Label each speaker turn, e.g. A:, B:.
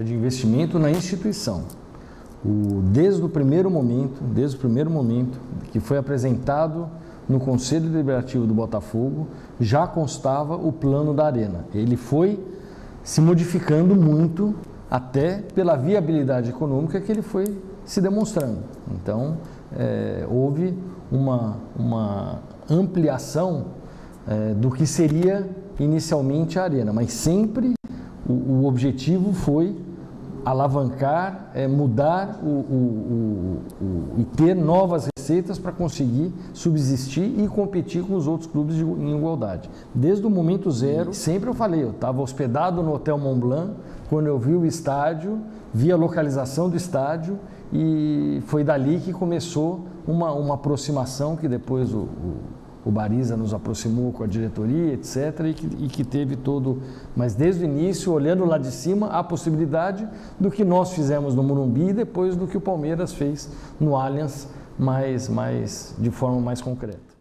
A: de investimento na instituição. Desde o primeiro momento que foi apresentado no Conselho Deliberativo do Botafogo, já constava o plano da Arena. Ele foi se modificando muito, até pela viabilidade econômica que ele foi se demonstrando. Então, houve uma ampliação do que seria inicialmente a Arena, mas sempre o objetivo foi alavancar, mudar e ter novas receitas para conseguir subsistir e competir com os outros clubes em igualdade. Desde o momento zero, sempre eu falei, eu estava hospedado no Hotel Mont Blanc, quando eu vi o estádio, vi a localização do estádio e foi dali que começou uma aproximação que depois o Bariza nos aproximou com a diretoria, etc., e que teve todo... Mas desde o início, olhando lá de cima, a possibilidade do que nós fizemos no Morumbi e depois do que o Palmeiras fez no Allianz, de forma mais concreta.